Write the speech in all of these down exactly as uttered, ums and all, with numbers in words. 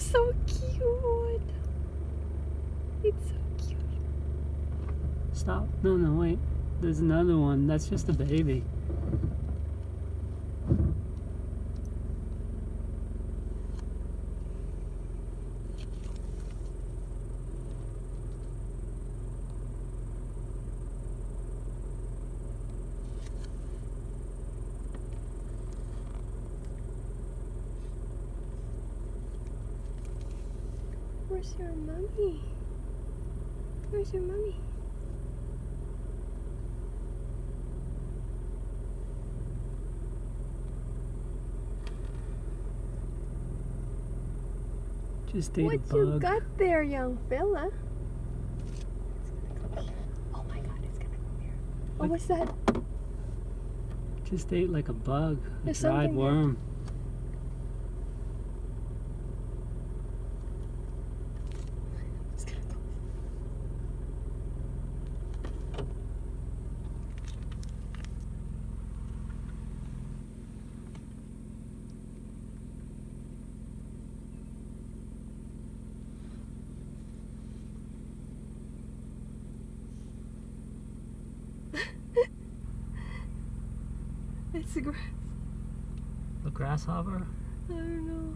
so cute. It's so cute. Stop. No, no, wait. There's another one. That's just a baby. Where's your mommy? Where's your mommy? Just ate What a bug. you got there, young fella? It's gonna go here. Oh my god, it's gonna go here. Oh, what's that? Just ate like a bug, a There's dried something there. worm. It's gonna go. It's the grass. A grasshopper? I don't know.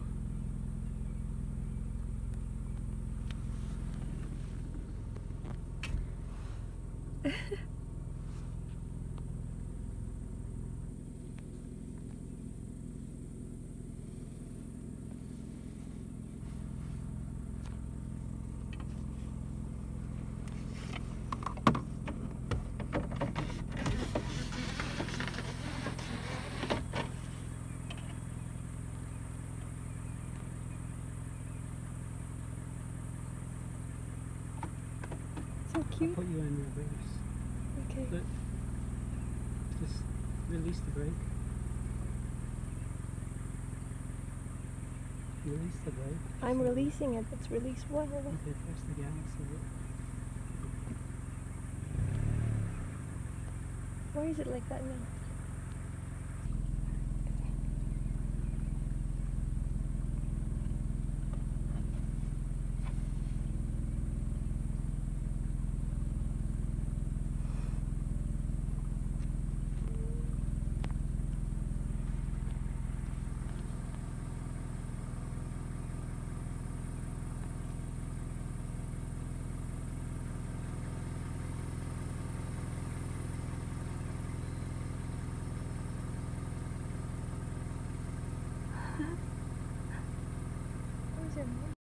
So I'll cute. put you in reverse. Okay. But just release the brake. Release the brake. I'm releasing it. It's released well. Okay, press the gas. Why is it like that now? Where's your mom?